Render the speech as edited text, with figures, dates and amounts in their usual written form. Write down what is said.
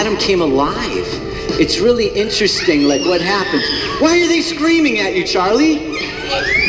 Adam came alive. It's really interesting, like what happened. Why are they screaming at you, Charlie?